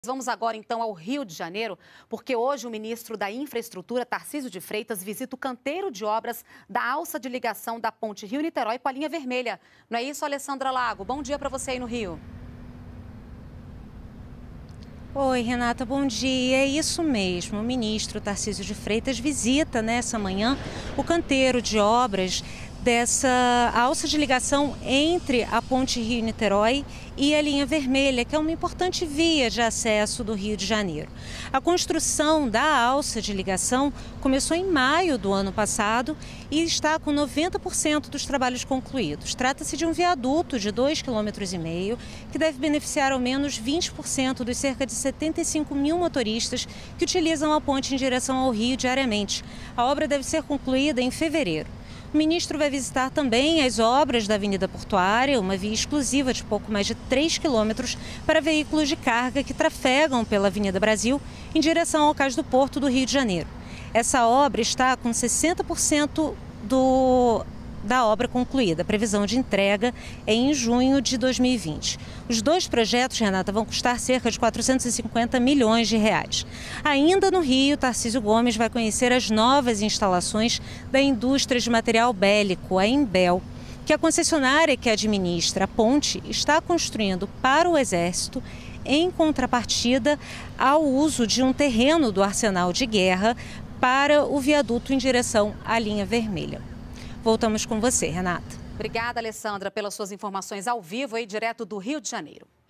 Vamos agora, então, ao Rio de Janeiro, porque hoje o ministro da Infraestrutura, Tarcísio de Freitas, visita o canteiro de obras da alça de ligação da ponte Rio-Niterói com a linha vermelha. Não é isso, Alessandra Lago? Bom dia para você aí no Rio. Oi, Renata, bom dia. É isso mesmo. O ministro Tarcísio de Freitas visita nessa manhã o canteiro de obras dessa alça de ligação entre a ponte Rio-Niterói e a linha vermelha, que é uma importante via de acesso do Rio de Janeiro. A construção da alça de ligação começou em maio do ano passado e está com 90% dos trabalhos concluídos. Trata-se de um viaduto de 2,5 km que deve beneficiar ao menos 20% dos cerca de 75 mil motoristas que utilizam a ponte em direção ao Rio diariamente. A obra deve ser concluída em fevereiro. O ministro vai visitar também as obras da Avenida Portuária, uma via exclusiva de pouco mais de 3 quilômetros para veículos de carga que trafegam pela Avenida Brasil em direção ao Cais do Porto do Rio de Janeiro. Essa obra está com 60% da obra concluída. A previsão de entrega é em junho de 2020. Os dois projetos, Renata, vão custar cerca de 450 milhões de reais. Ainda no Rio, Tarcísio Gomes vai conhecer as novas instalações da indústria de material bélico, a Imbel, que a concessionária que administra a ponte está construindo para o Exército em contrapartida ao uso de um terreno do arsenal de guerra para o viaduto em direção à linha vermelha. Voltamos com você, Renata. Obrigada, Alessandra, pelas suas informações ao vivo aí, direto do Rio de Janeiro.